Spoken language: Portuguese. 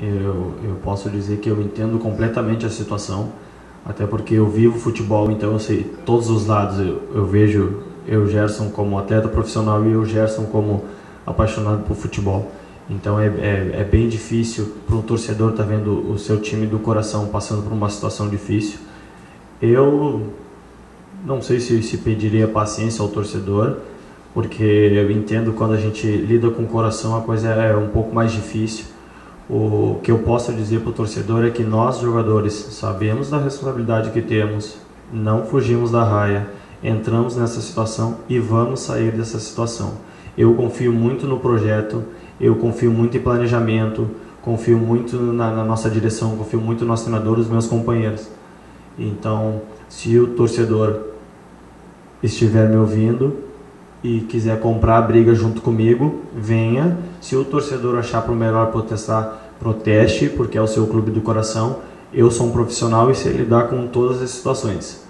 Eu posso dizer que eu entendo completamente a situação, até porque eu vivo futebol, então eu sei todos os lados. Eu vejo eu, Gerson, como atleta profissional e eu, Gerson, como apaixonado por futebol. Então é bem difícil para um torcedor estar vendo o seu time do coração passando por uma situação difícil. Eu não sei se pediria paciência ao torcedor, porque eu entendo quando a gente lida com o coração a coisa é um pouco mais difícil. O que eu posso dizer para o torcedor é que nós, jogadores, sabemos da responsabilidade que temos, não fugimos da raia, entramos nessa situação e vamos sair dessa situação. Eu confio muito no projeto, eu confio muito em planejamento, confio muito na nossa direção, confio muito no nosso treinador, nos meus companheiros. Então, se o torcedor estiver me ouvindo e quiser comprar a briga junto comigo, venha. Se o torcedor achar por melhor protestar, proteste, porque é o seu clube do coração. Eu sou um profissional e sei lidar com todas as situações.